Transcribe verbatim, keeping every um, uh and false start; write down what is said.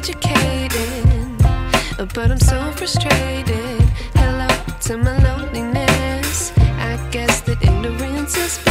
educated, but I'm so frustrated. Hello to my loneliness. I guess that ignorance is